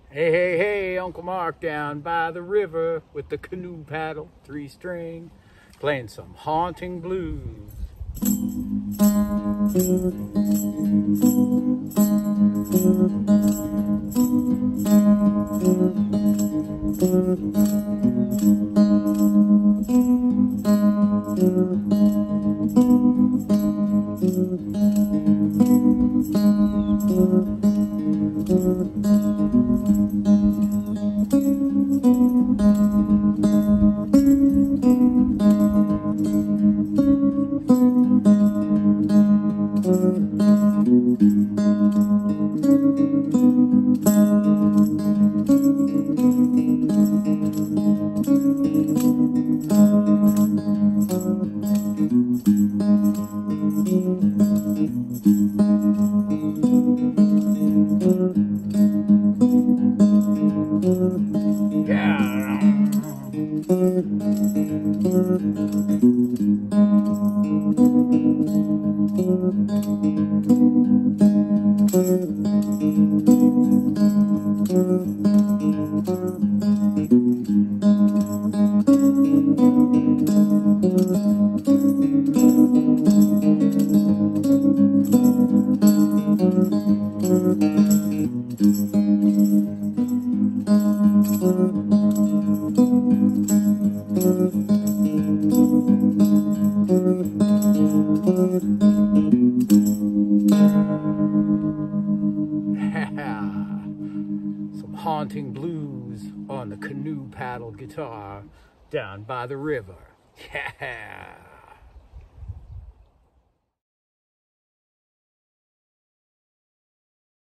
Hey, hey, hey, Uncle Mark down by the river with the canoe paddle, 3-string, playing some haunting blues. Some haunting blues on the canoe paddle guitar down by the river. Yeah.